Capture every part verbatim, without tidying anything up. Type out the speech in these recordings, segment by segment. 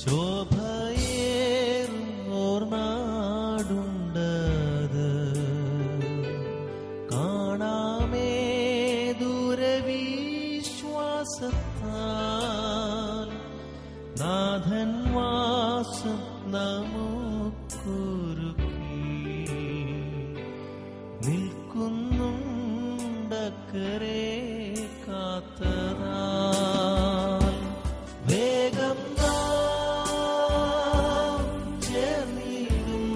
ശോഭയേറുന്നോർ നാടുണ്ടത് കാണാമേ ദൂരവിശ്വാസത്താൽ നാഥൻ വാസം നമുക്കൊരുക്കി നിൽക്കുന്നുണ്ടക്കരെ കാത്തതാൽ വേഗം നാം ചേർന്നിടും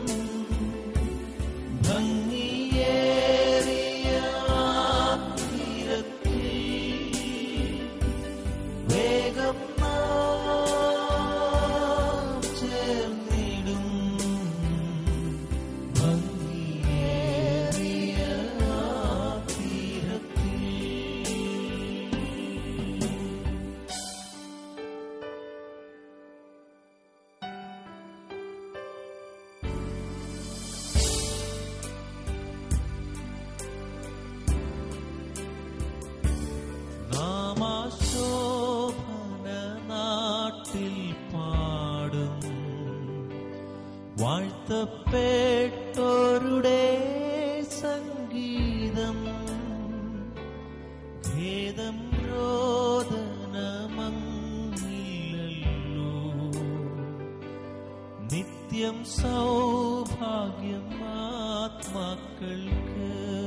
ഭംഗിയേറിയ തീരത്തിൽ വേഗം നാം ചേർന്നിടും ഭംഗിയേറിയ തീരത്തിൽ. നാമാശോഭന നാട്ടിൽ പാടും വാഴ്ത്തപ്പെട്ടോരുടെ സംഗീതം ഖേദം രോദനമങ്ങില്ലല്ലോ നിത്യം സൗഭാഗ്യം ആത്മാക്കൾക്ക്